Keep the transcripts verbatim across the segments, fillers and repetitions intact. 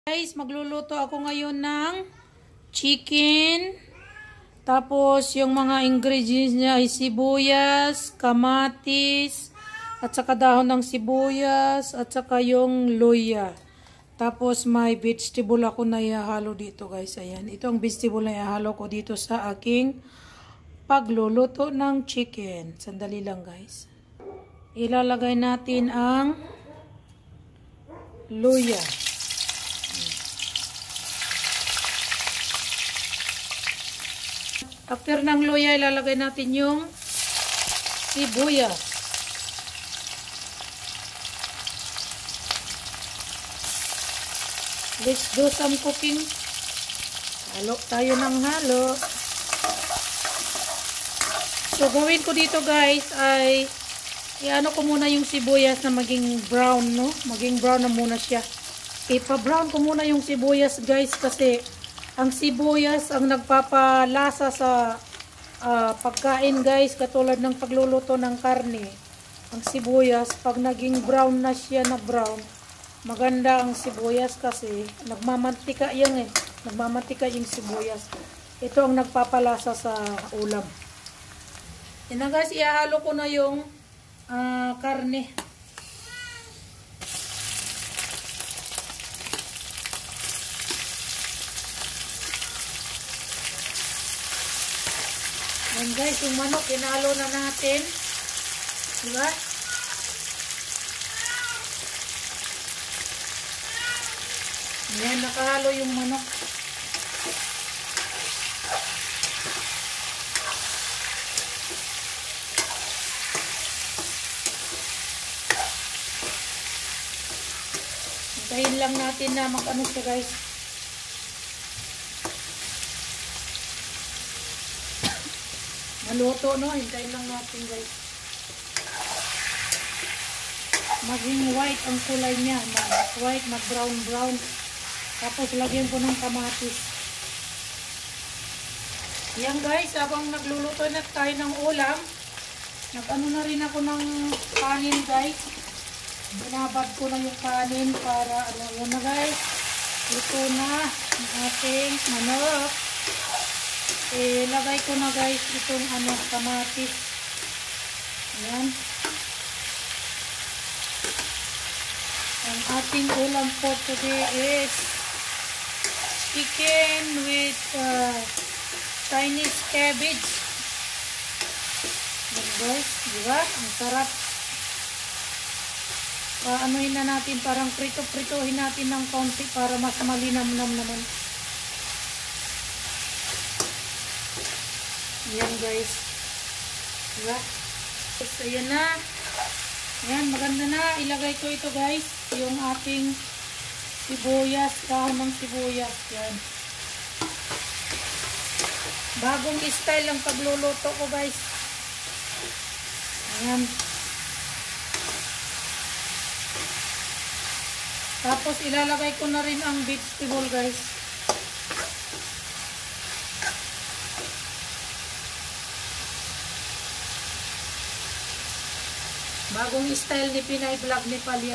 Guys, magluluto ako ngayon ng chicken. Tapos, yung mga ingredients niya ay sibuyas, kamatis, at saka dahon ng sibuyas, at saka yung luya. Tapos, may vegetable ako na ihahalo dito, guys. Ayan. Ito ang vegetable na ihahalo ko dito sa aking pagluluto ng chicken. Sandali lang, guys. Ilalagay natin ang luya. After ng luya, ilalagay natin yung sibuyas. Let's do some cooking. Halo tayo ng halo. So, gawin ko dito guys ay iano ko muna yung sibuyas na maging brown, no? Maging brown na muna siya. Ipa-brown ko muna yung sibuyas guys kasi ang sibuyas ang nagpapalasa sa uh, pagkain guys, katulad ng pagluluto ng karne. Ang sibuyas, pag naging brown na siya na brown, maganda ang sibuyas kasi nagmamantika yan eh. Nagmamantika yung sibuyas. Ito ang nagpapalasa sa ulam. Yan na guys, ihahalo ko na yung uh, karne. Yan guys, yung manok, inalo na natin. Diba? Yan, nakahalo yung manok. Hintayin lang natin na mag-ano siya guys. Maluto, no? Hintayin lang natin, guys. Maging white ang kulay niya. Mag-white, mag-brown-brown. Tapos, lagyan ko ng kamatis. Yan, guys. Habang nagluluto na tayo ng ulam, nag-ano na rin ako ng kanin, guys. Binabad ko na yung kanin para, ano, yun na, guys. Ito na ang ating manok. Eh, lagay ko na guys itong ano, kamatis. Ayan. Ang ating ulam for today is chicken with uh, Chinese cabbage. Ayan guys, diba? Ang sarap. Paanohin na natin, parang prito-pritohin natin ng konti para mas malinamnam naman. Ayan guys. Diba? So, ayan na. Ayan, maganda na. Ilagay ko ito guys. Yung ating sibuyas. Dahon ng sibuyas. Ayan. Bagong style ang pagluluto ko guys. Ayan. Tapos ilalagay ko na rin ang vegetable guys. Bagong style ni Pinay Vlog ni Palyan.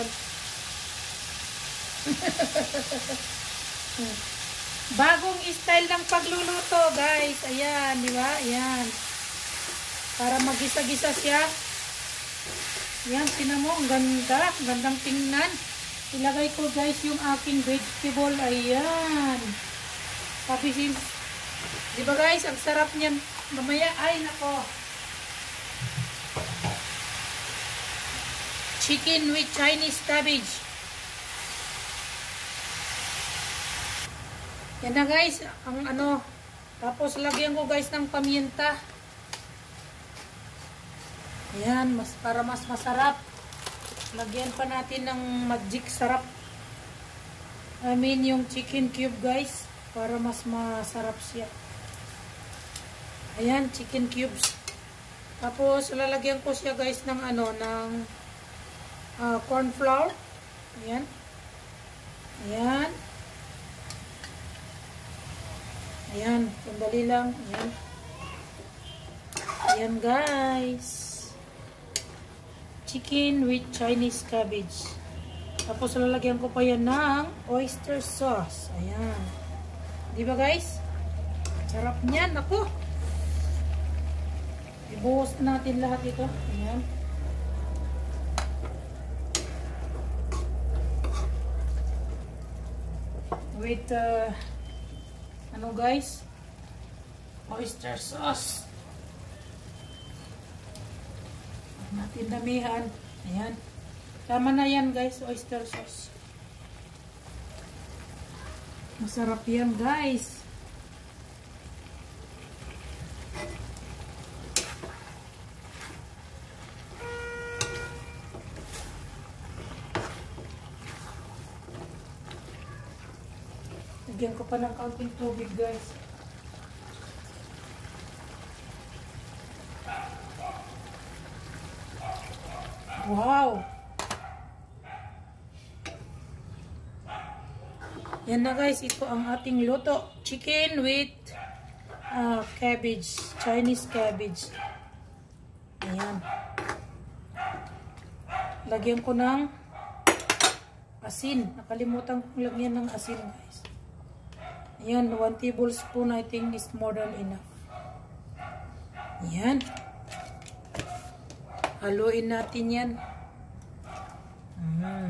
Bagong style ng pagluluto, guys. Ayan, di ba? Ayan. Para magisa-gisa siya. Ayan, tinan mo. Ang ganda. Ang gandang tingnan. Ilagay ko, guys, yung aking vegetable. Ayan. Sabi sin. Di ba, guys? Ang sarap niyan. Mamaya, ay, nako. Chicken with Chinese cabbage. Yan na guys, ang ano, tapos lagyan ko guys ng paminta. Yan, mas, para mas masarap. Lagyan pa natin ng magic sarap. I mean yung chicken cube guys, para mas masarap siya. Ayan, chicken cubes. Tapos lalagyan ko siya guys ng ano, ng Uh, corn flour. Ayan. Ayan. Ayan. Sandali lang. Ayan. Ayan guys. Chicken with Chinese cabbage. Tapos lalagyan ko pa yan ng oyster sauce. Ayan. Di ba guys? Sarap niyan. Ako. Ibuhos natin lahat ito. Ayan. With uh, ano guys? Oyster sauce. Natin damihan. Ayan. Tama na yan guys, oyster sauce. Masarap yan guys. Lagyan ko pa ng kaunting tubig guys. Wow! Yan na guys, ito ang ating luto. Chicken with uh, cabbage. Chinese cabbage. Ayan. Lagyan ko ng asin. Nakalimutan kong lagyan ng asin guys. Ayan, one tablespoon I think is more than enough. Ayan. Haluin natin yan. Mm.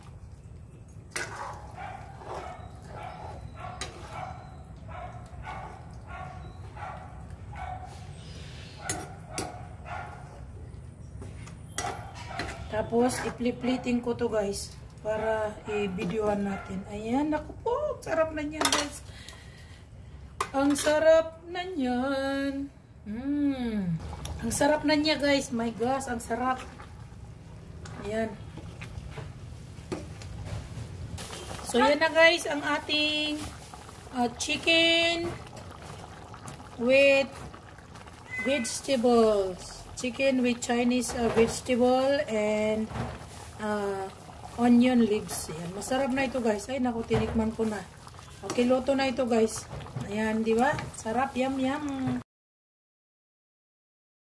Tapos, i-plating ko to guys. Para i-videoan natin. Ayan, naku po. Sarap na niyan guys. Ang sarap na niyan. Mmm. Ang sarap na niya guys. My gosh, ang sarap. Ayan. So, yan na guys ang ating uh, chicken with vegetables. Chicken with Chinese uh, vegetable and uh, onion leaves. Ayan. Masarap na ito guys. Ay, naku, tinikman ko na. Okay, luto na ito guys. Ayan, di ba? Sarap, yum, yum.